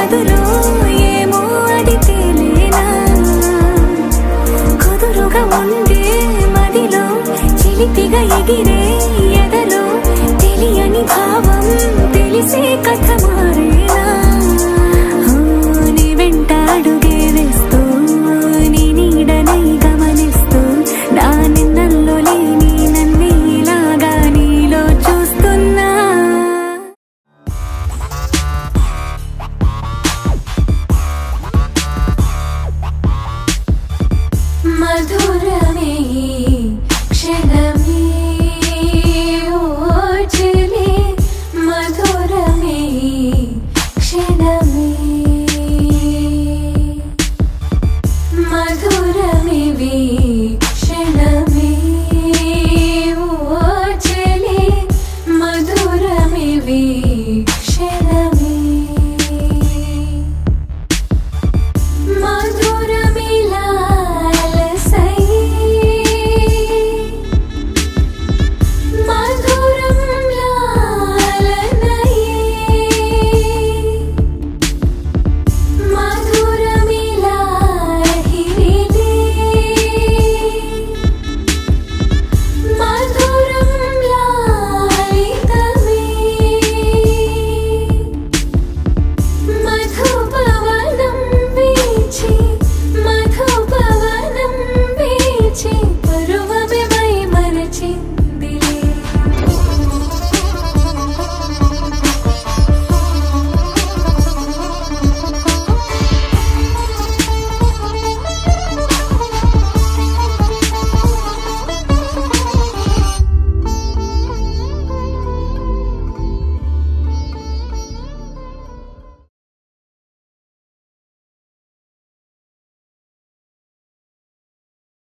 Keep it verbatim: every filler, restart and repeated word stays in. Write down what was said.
ఎదురో ఏమో అది తేలేనా కుదురుగా ఉండే మదిలో చిలిపిగా ఎగిరే ఎదలో తెలియని భావం తెలిసే కథ మారేనా నీ వెంట అడుగే వేస్తూ నీ నీడనై గమనిస్తూ నా నిన్నల్లో లేని నన్నే ఇలాగా నీలో చూస్తున్నా మధురమే క్షణమే ఓచలే మధురమే క్షణమే మధురమే క్షణమే ఓచలే మధురమే